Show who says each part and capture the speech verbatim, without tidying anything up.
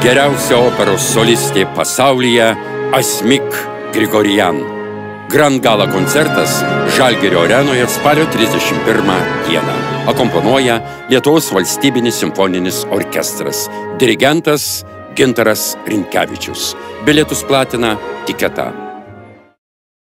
Speaker 1: Geriausia operos solistė pasaulyje Asmik Grigorian. Grand Gala koncertas Žalgirio arenoje spalio trisdešimt pirmą dieną. Akomponuoja Lietuvos valstybinis simfoninis orkestras. Dirigentas Gintaras Rinkevičius. Bilietus platina Tiketa.